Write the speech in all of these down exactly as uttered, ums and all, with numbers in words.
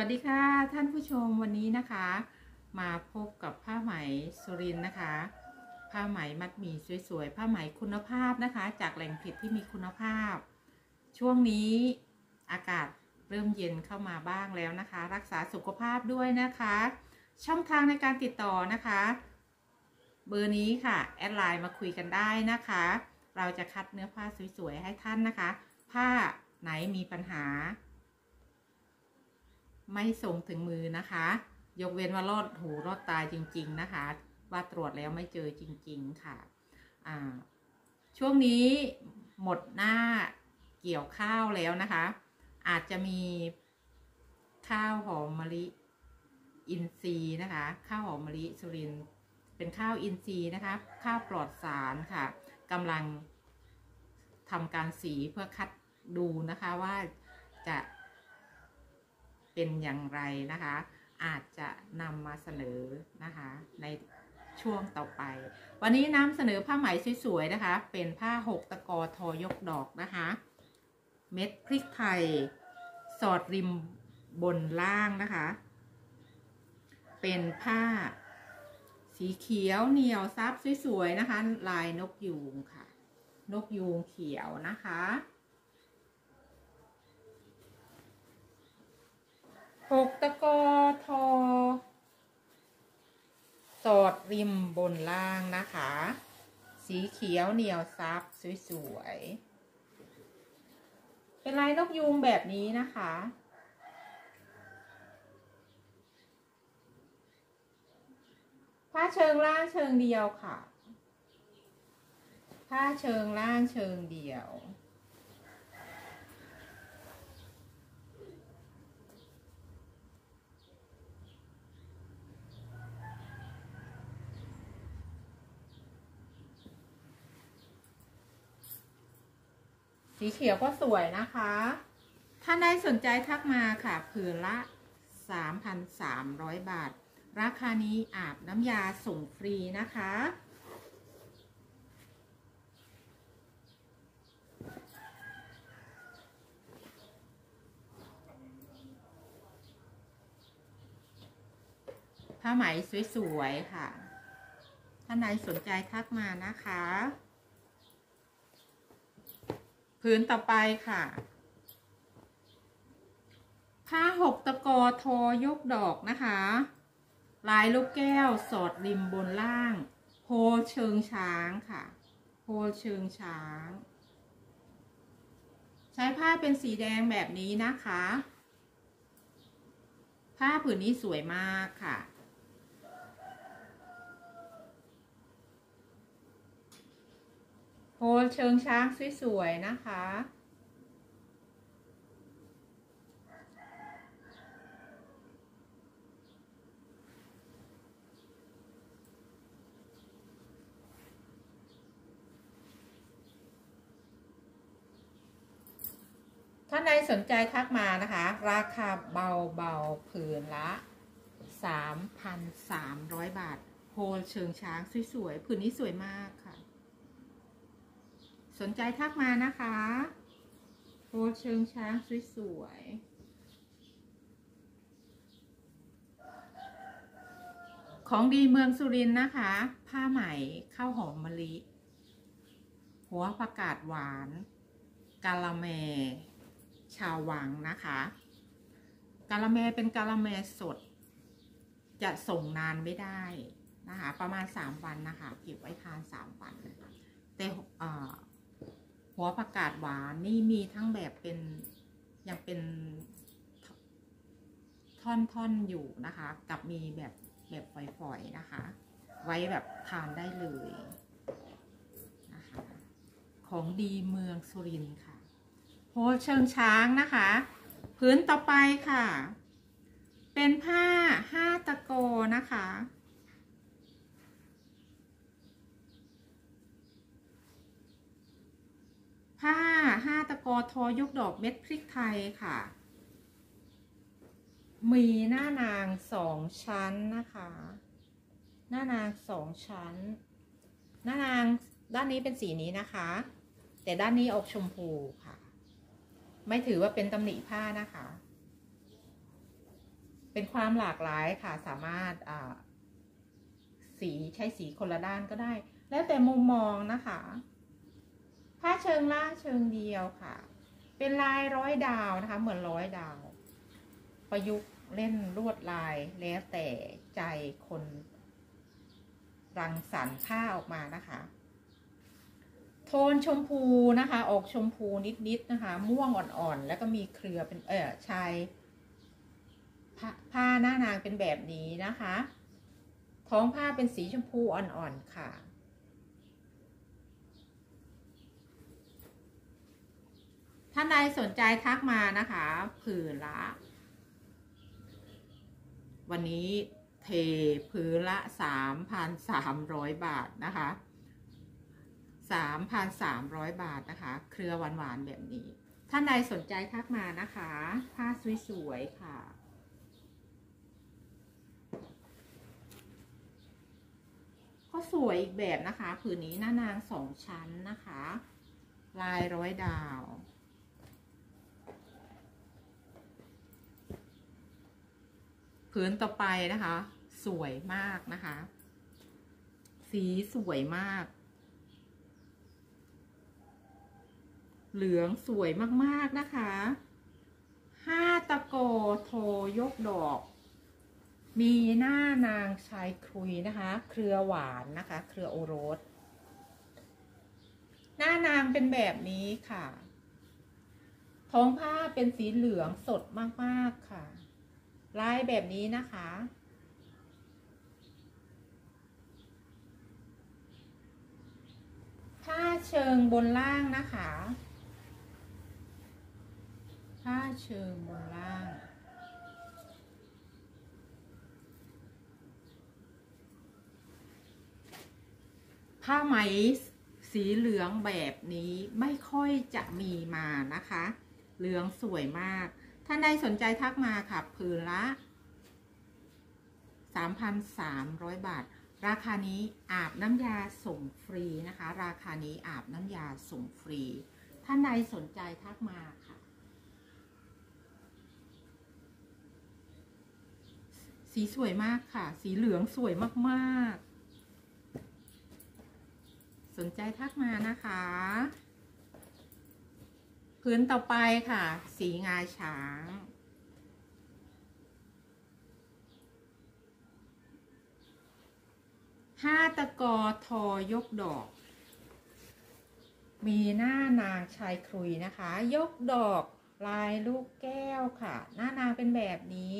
วัสดีค่ะท่านผู้ชมวันนี้นะคะมาพบกับผ้าไหมสุรินทร์นะคะผ้าไหมมัดหมี่สวยๆผ้าไหมคุณภาพนะคะจากแหล่งผลิตที่มีคุณภาพช่วงนี้อากาศเริ่มเย็นเข้ามาบ้างแล้วนะคะรักษาสุขภาพด้วยนะคะช่องทางในการติดต่อนะคะเบอร์นี้ค่ะแอดไลน์มาคุยกันได้นะคะเราจะคัดเนื้อผ้าสวยๆให้ท่านนะคะผ้าไหนมีปัญหาไม่ส่งถึงมือนะคะยกเว้นว่ารอดหูรอดตาจริงๆนะคะว่าตรวจแล้วไม่เจอจริงๆค่ะอ่าช่วงนี้หมดหน้าเกี่ยวข้าวแล้วนะคะอาจจะมีข้าวหอมมะลิอินทรีย์นะคะข้าวหอมมะลิสุรินทร์เป็นข้าวอินทรีย์นะคะข้าวปลอดสารค่ะกำลังทำการสีเพื่อคัดดูนะคะว่าจะเป็นอย่างไรนะคะอาจจะนำมาเสนอนะคะในช่วงต่อไปวันนี้นำเสนอผ้าไหมสวยๆนะคะเป็นผ้าหกตะกอทอยกดอกนะคะเม็ดพริกไทยสอดริมบนล่างนะคะเป็นผ้าสีเขียวเหนียวซับสวยๆนะคะลายนกยูงค่ะนกยูงเขียวนะคะหกตะกอทอสอดริมบนล่างนะคะสีเขียวเหนียวซับสวยๆเป็นลายนกยูงแบบนี้นะคะผ้าเชิงล่างเชิงเดียวค่ะผ้าเชิงล่างเชิงเดียวสีเขียวก็สวยนะคะถ้าได้สนใจทักมาค่ะผืนละ สามพันสามร้อย บาทราคานี้อาบน้ำยาส่งฟรีนะคะผ้าไหมสวยๆค่ะท่านใดสนใจทักมานะคะผืนต่อไปค่ะผ้าหกตะกอทอยกดอกนะคะลายลูกแก้วสอดริมบนล่างโพเชิงช้างค่ะโพเชิงช้างใช้ผ้าเป็นสีแดงแบบนี้นะคะผ้าผืนนี้สวยมากค่ะโพเชิงช้างสวยๆนะคะท่านใดสนใจทักมานะคะราคาเบาๆผืนละ สามพันสามร้อย บาทโพเชิงช้างสวยๆผืนนี้สวยมากค่ะสนใจทักมานะคะโพเชิงช้างสวยๆของดีเมืองสุรินทร์นะคะผ้าไหมข้าวหอมมะลิหัวผักกาดหวานกาละแมชาววังนะคะกาละแมเป็นกาละแมสดจะส่งนานไม่ได้นะคะประมาณสามวันนะคะเก็บไว้ทานสามวันแต่หัวผักกาดหวานนี่มีทั้งแบบเป็นยังเป็นท่อนๆอยู่นะคะกับมีแบบแบบฝอยๆนะคะไว้แบบทานได้เลยนะคะของดีเมืองสุรินทร์ค่ะโพเชิงช้างนะคะพื้นต่อไปค่ะเป็นผ้าห้าตะโกนะคะผ้าห้าตะโกทอยกดอกเม็ดพริกไทยค่ะมีหน้านางสองชั้นนะคะหน้านางสองชั้นหน้านางด้านนี้เป็นสีนี้นะคะแต่ด้านนี้ออกชมพูค่ะไม่ถือว่าเป็นตำหนิผ้านะคะเป็นความหลากหลายค่ะสามารถสีใช้สีคนละด้านก็ได้แล้วแต่มุมมองนะคะผ้าเชิงล่างเชิงเดียวค่ะเป็นลายร้อยดาวนะคะเหมือนร้อยดาวประยุกต์เล่นลวดลายแล้วแต่ใจคนรังสรรค์ผ้าออกมานะคะโทนชมพูนะคะออกชมพูนิดๆนะคะม่วงอ่อนๆแล้วก็มีเครือเป็นเออชายผ้าหน้านางเป็นแบบนี้นะคะท้องผ้าเป็นสีชมพูอ่อนๆค่ะท่านใดสนใจทักมานะคะผืนละวันนี้เทผืนละ สามพันสามร้อย บาทนะคะ สามพันสามร้อย บาทนะคะเครือหวานๆแบบนี้ท่านใดสนใจทักมานะคะผ้าสวยๆค่ะก็สวยอีกแบบนะคะผืนนี้หน้านางสองชั้นนะคะลายร้อยดาวผืนต่อไปนะคะสวยมากนะคะสีสวยมากเหลืองสวยมากๆนะคะห้าตะโกโทยกดอกมีหน้านางชายครุยนะคะเครือหวานนะคะเครือโอรสหน้านางเป็นแบบนี้ค่ะท้องผ้าเป็นสีเหลืองสดมากๆค่ะลายแบบนี้นะคะผ้าเชิงบนล่างนะคะผ้าเชิงบนล่างผ้าไหมสีเหลืองแบบนี้ไม่ค่อยจะมีมานะคะเหลืองสวยมากท่านใดสนใจทักมาค่ะผืนละ สามพันสามร้อย บาทราคานี้อาบน้ำยาส่งฟรีนะคะราคานี้อาบน้ำยาส่งฟรีท่านใดสนใจทักมาค่ะสีสวยมากค่ะสีเหลืองสวยมากๆสนใจทักมานะคะพื้นต่อไปค่ะสีงาช้างห้าตะกอทอยกดอกมีหน้านางชายครุยนะคะยกดอกลายลูกแก้วค่ะหน้านางเป็นแบบนี้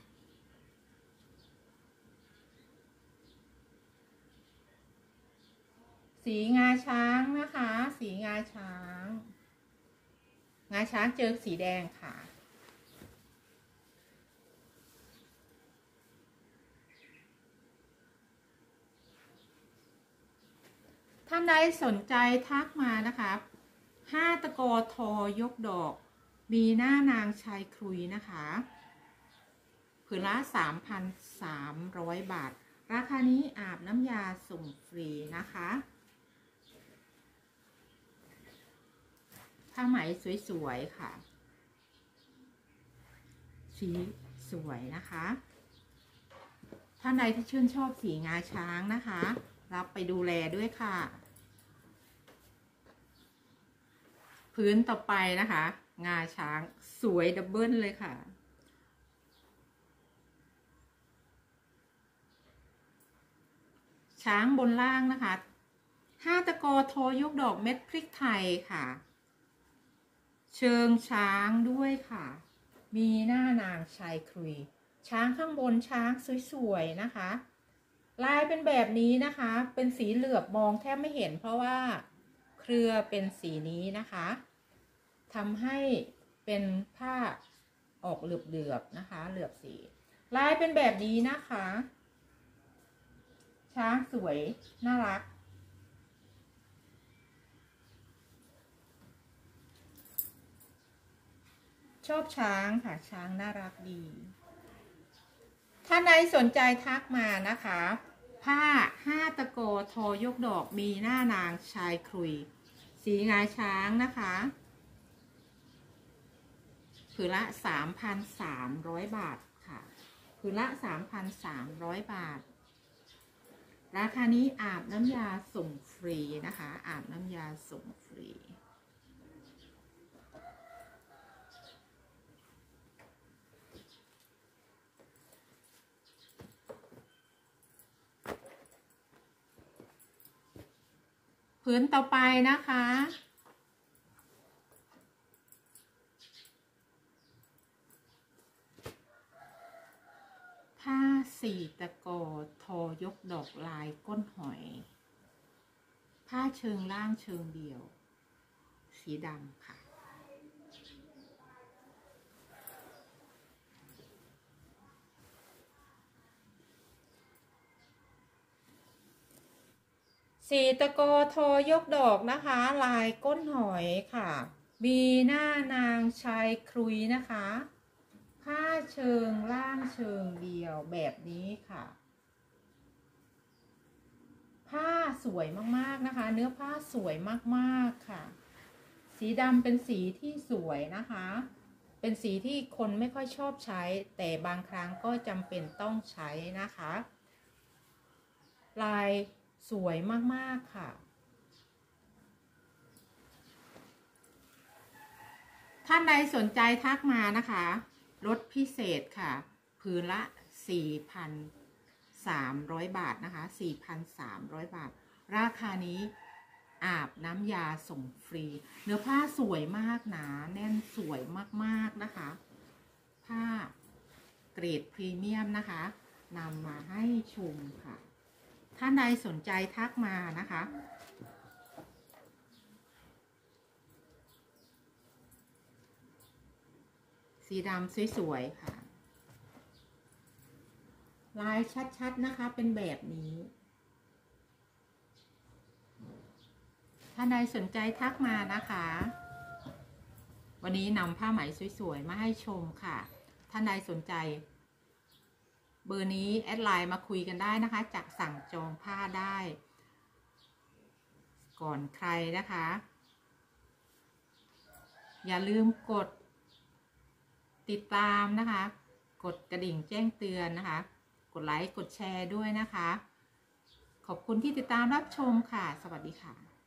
สีงาช้างนะคะสีงาช้างงาช้างเจอสีแดงค่ะท่านใดสนใจทักมานะคะห้าตะกอทอยกดอกมีหน้านางชายครุยนะคะผืนละ สามพันสามร้อย บาทราคานี้อาบน้ำยาส่งฟรีนะคะผ้าไหมสวยๆค่ะสีสวยนะคะท่านใดที่ชื่นชอบสีงาช้างนะคะรับไปดูแลด้วยค่ะพื้นต่อไปนะคะงาช้างสวยดับเบิลเลยค่ะช้างบนล่างนะคะห้าตะกอโทยกดอกเม็ดพริกไทยค่ะเชิงช้างด้วยค่ะมีหน้านางชายครุยช้างข้างบนช้างสวยๆนะคะลายเป็นแบบนี้นะคะเป็นสีเหลือบมองแทบไม่เห็นเพราะว่าเครือเป็นสีนี้นะคะทำให้เป็นผ้าออกเหลือบๆนะคะเหลือบสีลายเป็นแบบนี้นะคะช้างสวยน่ารักชอบช้างค่ะช้างน่ารักดีถ้าใครสนใจทักมานะคะผ้าห้าตะโกทอยกดอกมีหน้านางชายครุยสีงาช้างนะคะผืนละ สามพันสามร้อย บาทค่ะผืนละ สามพันสามร้อย บาทราคานี้อาบน้ำยาส่งฟรีนะคะอาบน้ำยาส่งฟรีผืนต่อไปนะคะผ้าสีตะกอทอยกดอกลายก้นหอยผ้าเชิงล่างเชิงเดี่ยวสีดำค่ะสีตะกอทอยกดอกนะคะลายก้นหอยค่ะมีหน้านางชายครุยนะคะผ้าเชิงล่างเชิงเดี่ยวแบบนี้ค่ะผ้าสวยมากๆนะคะเนื้อผ้าสวยมากๆค่ะสีดำเป็นสีที่สวยนะคะเป็นสีที่คนไม่ค่อยชอบใช้แต่บางครั้งก็จำเป็นต้องใช้นะคะลายสวยมากๆค่ะท่านใดสนใจทักมานะคะลดพิเศษค่ะผืนละ สี่พันสามร้อย บาทนะคะ สี่พันสามร้อย บาทราคานี้อาบน้ำยาส่งฟรีเนื้อผ้าสวยมากหนาแน่นสวยมากๆนะคะผ้าเกรดพรีเมียมนะคะนำมาให้ชมค่ะท่านใดสนใจทักมานะคะสีดำสวยๆค่ะลายชัดๆนะคะเป็นแบบนี้ท่านใดสนใจทักมานะคะวันนี้นำผ้าไหมสวยๆมาให้ชมค่ะท่านใดสนใจเบอร์นี้แอดไลน์มาคุยกันได้นะคะจะสั่งจองผ้าได้ก่อนใครนะคะอย่าลืมกดติดตามนะคะกดกระดิ่งแจ้งเตือนนะคะกดไลค์กดแชร์ด้วยนะคะขอบคุณที่ติดตามรับชมค่ะสวัสดีค่ะ